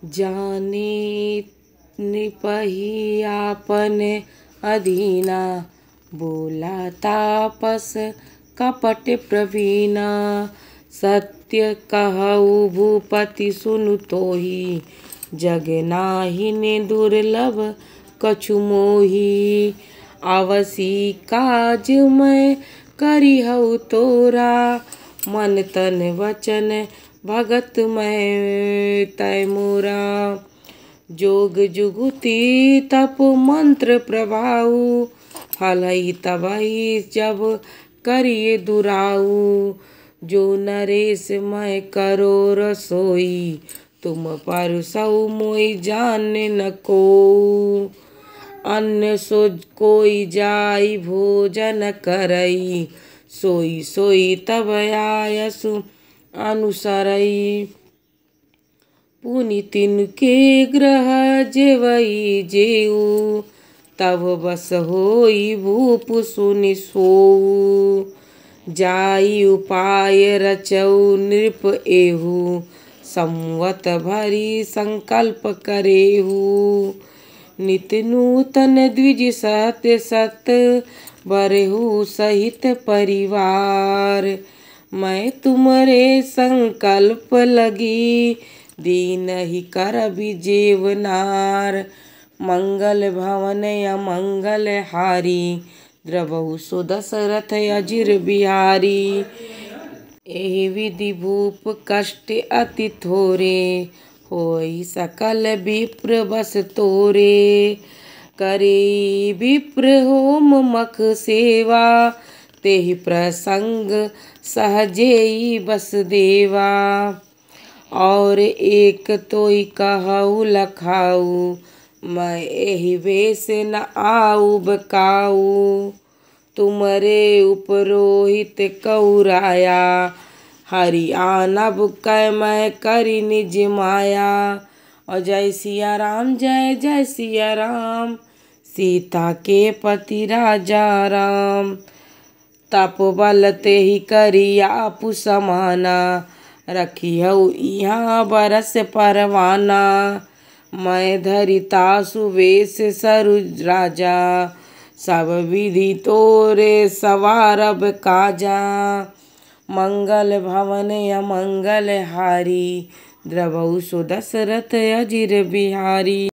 जाने निपहि आपन अधीना, बोला तापस कपट प्रवीणा। सत्य कहऊ भूपति सुनु तोहि, जग नाहिन दुर्लभ कछु मोहि। आवसी काज मैं करिहउ तोरा, मन तन वचन भगत मैं तैमूरा। जोग जुगुति तप मंत्र प्रभाऊ, हलहि तबहि जब करिए दुराऊ। जो नरेश मैं करो रसोई, तुम परसऊ मोहि जाने न कोऊ। अन्न सो कोई जाई भोजन करई, सोई सोई तब आयसु अनुसरई। पुनि तिनके ग्रह जेवई जेऊ, तब बस होई भूप सुनि सोऊ। जाई उपाय रचऊ नृप एहू, संवत भरी संकल्प करेहू। नित नूतन द्विज सत सत, बरहु सहित परिवार। मैं तुमरे संकल्प लगी, दीनहि करबि जेवनार। मंगल भवन अमंगल हारी, द्रवहु सो दशरथ अजिर बिहारी। एहि विधि भूप कष्ट अति थोरे, होई सकल विप्र बस तोरे। करे विप्र होम मख सेवा, तेहि प्रसंग सहजेई बस देवा। और एक तोई कहऊ लखाऊ, मैं एहि वेश न आऊ बकाऊ। तुमरे उपरोहित कउराया, हरि आनब कै मैं करि निज माया। और जय सिया राम, जय जय सिया राम, सीता के पति राजा राम। तप बल तेहि करि आपु समाना, रखिहउ इहाँ बरस परवाना। मैं धरि तासु वेश सरु राजा, सब विधि तोरे सवारब काजा। मंगल भवन अमंगल हारी, द्रवहु सो दशरथ अजिर बिहारी।